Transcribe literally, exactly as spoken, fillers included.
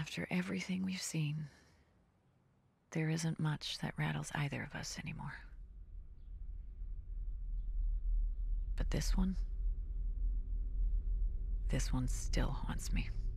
After everything we've seen, there isn't much that rattles either of us anymore. But this one, this one still haunts me.